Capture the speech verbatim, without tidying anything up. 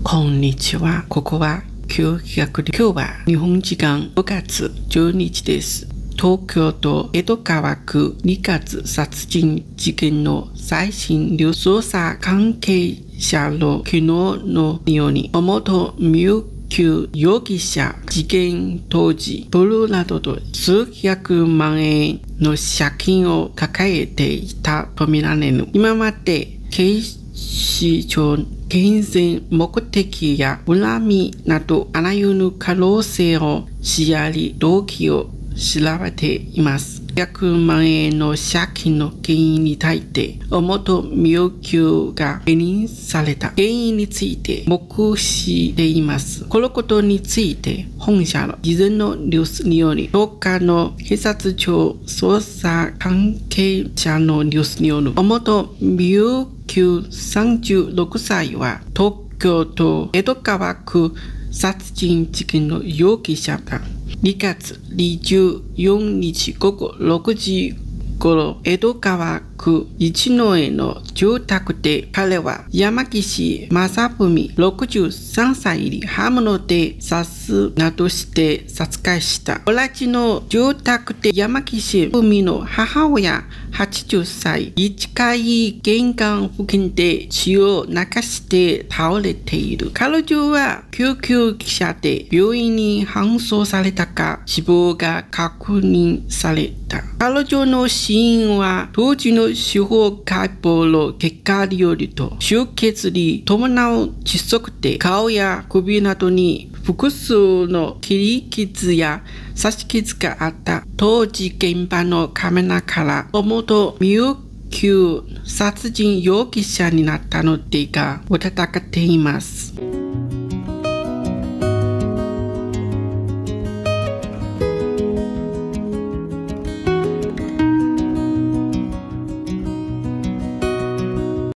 こんにちは。ここは教育学で、今日は日本時間ごがつじゅうにちです。東京都江戸川区にかつ殺人事件の最新ニュース捜査関係者の昨日のように、尾本美久容疑者事件当時、ブルーなどと数百万円の借金を抱えていたとみられる。今まで警視庁金銭目的や恨みなどあらゆる可能性を視野に動機を調べています。ひゃくまんえんの借金の原因に対して、尾本美久が否認された原因について黙秘しています。このことについて、本社の事前のニュースにより、とおかの警察庁捜査関係者のニュースによる、尾本美久さんじゅうろくさいは、東京都江戸川区殺人事件の容疑者だ。にがつにじゅうよっかごごろくじ頃、江戸川区一之江の住宅で、彼は山岸正文ろくじゅうさんさいに刃物で刺すなどして殺害した。同じの住宅で山岸文の母親はちじゅっさい、近い玄関付近で血を流して倒れている。彼女は救急車で病院に搬送されたが、死亡が確認された。彼女の死因は当時の司法解剖の結果によると、出血に伴う窒息で、顔や首などに複数の切り傷や刺し傷があった。当時現場のカメラから尾本美久殺人容疑者になったのでが疑っています。